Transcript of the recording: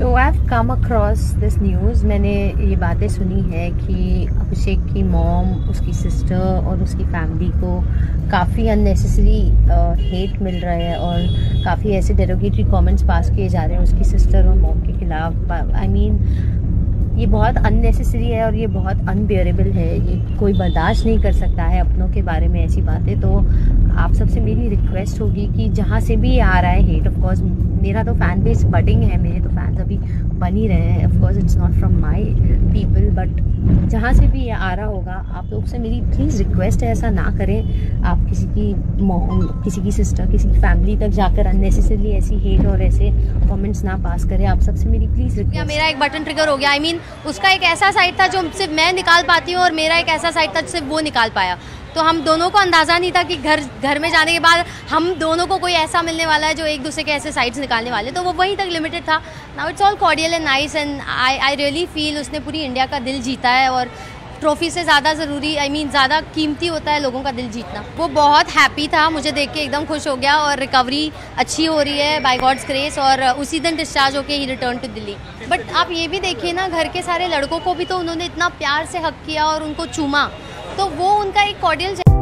So I have come across this news. मैंने ये बातें सुनी है कि अभिषेक की मॉम, उसकी सिस्टर और उसकी फैमिली को काफ़ी अननेसेसरी हेट मिल रहा है और काफ़ी ऐसे डेरोगेटरी कमेंट्स पास किए जा रहे हैं उसकी सिस्टर और मॉम के खिलाफ। आई मीन ये बहुत अननेसेसरी है और ये बहुत अनबियरेबल है। ये कोई बर्दाश्त नहीं कर सकता है अपनों के बारे में ऐसी बातें। तो आप सबसे मेरी रिक्वेस्ट होगी कि जहाँ से भी आ रहा है हेट, ऑफ कोर्स मेरा तो फैन बेस बडिंग है, मेरे तो फैंस अभी बन ही रहे हैं। Of course it's not from my people, but जहाँ से भी ये आ रहा होगा आप लोग से मेरी प्लीज़ रिक्वेस्ट है, ऐसा ना करें। आप किसी की मॉम, किसी की सिस्टर, किसी की फैमिली तक जाकर अननेसेसरली ऐसी हेट और ऐसे कमेंट्स ना पास करें। आप सबसे मेरी प्लीज़ रिक्वेस्ट। मेरा एक बटन ट्रिगर हो गया। आई मीन उसका एक ऐसा साइड था जो सिर्फ मैं निकाल पाती हूँ और मेरा एक ऐसा साइड था सिर्फ वो निकाल पाया। तो हम दोनों को अंदाज़ा नहीं था कि घर में जाने के बाद हम दोनों को कोई ऐसा मिलने वाला है जो एक दूसरे के ऐसे साइड्स निकालने वाले। तो वो वहीं तक लिमिटेड था। Now it's all cordial and nice and I really feel उसने पूरी इंडिया का दिल जीता है और ट्रॉफी से ज़्यादा ज़रूरी, आई मीन ज़्यादा कीमती होता है लोगों का दिल जीतना। वो बहुत हैप्पी था, मुझे देख के एकदम खुश हो गया और रिकवरी अच्छी हो रही है बाय गॉड्स ग्रेस और उसी दिन डिस्चार्ज होके ही रिटर्न टू दिल्ली। बट आप ये भी देखिए ना, घर के सारे लड़कों को भी तो उन्होंने इतना प्यार से हक किया और उनको चूमा, तो वो उनका एक कॉर्डियल